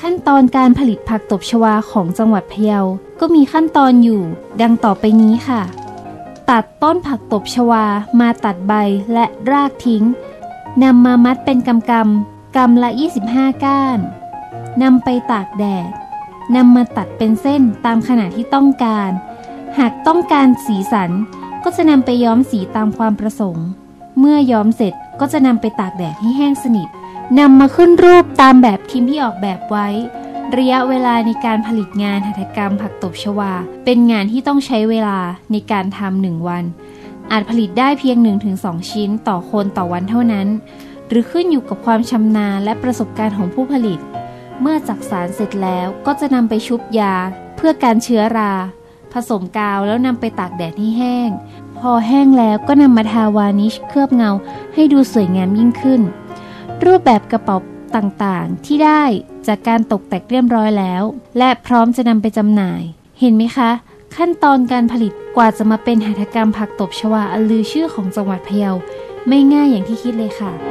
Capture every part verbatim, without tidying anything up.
ขั้นตอนการผลิตผักตบชวาของจังหวัดพะเยาก็มีขั้นตอนอยู่ดังต่อไปนี้ค่ะตัดต้นผักตบชวามาตัดใบและรากทิ้งนำมามัดเป็นกำกำกำละยี่สิบห้าก้านนำไปตากแดดนำมาตัดเป็นเส้นตามขนาดที่ต้องการหากต้องการสีสันก็จะนำไปย้อมสีตามความประสงค์เมื่อย้อมเสร็จก็จะนำไปตากแดดให้แห้งสนิทนำมาขึ้นรูปตามแบบพิมพ์ที่ออกแบบไว้ระยะเวลาในการผลิตงานหัตถกรรมผักตบชวาเป็นงานที่ต้องใช้เวลาในการทำหนึ่งวันอาจผลิตได้เพียง หนึ่งถึงสอง ชิ้นต่อคนต่อวันเท่านั้นหรือขึ้นอยู่กับความชำนาญและประสบการณ์ของผู้ผลิตเมื่อจักสานเสร็จแล้วก็จะนำไปชุบยาเพื่อการเชื้อราผสมกาวแล้วนำไปตากแดดให้แห้งพอแห้งแล้วก็นำมาทาวานิชเคลือบเงาให้ดูสวยงามยิ่งขึ้นรูปแบบกระเป๋าต่างๆที่ได้จากการตกแต่งเรียบร้อยแล้วและพร้อมจะนำไปจำหน่ายเห็นไหมคะขั้นตอนการผลิตกว่าจะมาเป็นหัตถกรรมผักตบชวาอันลือชื่อของจังหวัดพะเยาไม่ง่ายอย่างที่คิดเลยค่ะ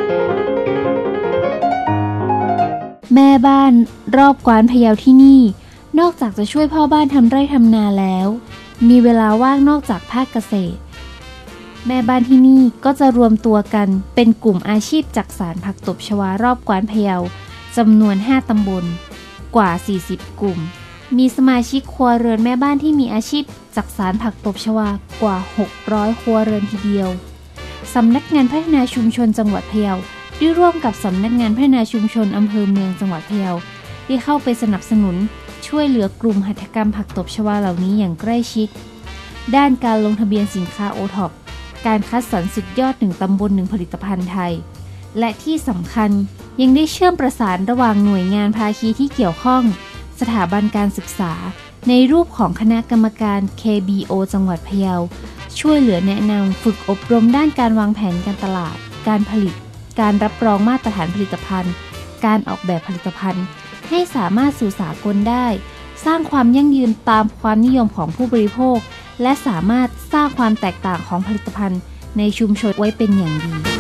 แม่บ้านรอบกวานพะเยาที่นี่นอกจากจะช่วยพ่อบ้านทำไร่ทำนาแล้วมีเวลาว่างนอกจากภาคเกษตรแม่บ้านที่นี่ก็จะรวมตัวกันเป็นกลุ่มอาชีพจักสานผักตบชวารอบกวานพะเยาจำนวนห้าตำบลกว่าสี่สิบกลุ่มมีสมาชิกครัวเรือนแม่บ้านที่มีอาชีพจักสานผักตบชวากว่าหกร้อยครัวเรือนทีเดียวสำนักงานพัฒนาชุมชนจังหวัดพะเยาได้ร่วมกับสำนักงานพัฒนาชุมชนอำเภอเมืองจังหวัดพะเยาได้เข้าไปสนับสนุนช่วยเหลือกลุ่มหัตถกรรมผักตบชวาเหล่านี้อย่างใกล้ชิดด้านการลงทะเบียนสินค้าโอท็อปการคัดสรรสุดยอดหนึ่งตำบลหนึ่งผลิตภัณฑ์ไทยและที่สำคัญยังได้เชื่อมประสานระหว่างหน่วยงานภาคีที่เกี่ยวข้องสถาบันการศึกษาในรูปของคณะกรรมการ เค บี โอ จังหวัดพะเยาช่วยเหลือแนะนำฝึกอบรมด้านการวางแผนการตลาดการผลิตการรับรองมาตรฐานผลิตภัณฑ์การออกแบบผลิตภัณฑ์ให้สามารถสู่สากลได้สร้างความยั่งยืนตามความนิยมของผู้บริโภคและสามารถสร้างความแตกต่างของผลิตภัณฑ์ในชุมชนไว้เป็นอย่างดี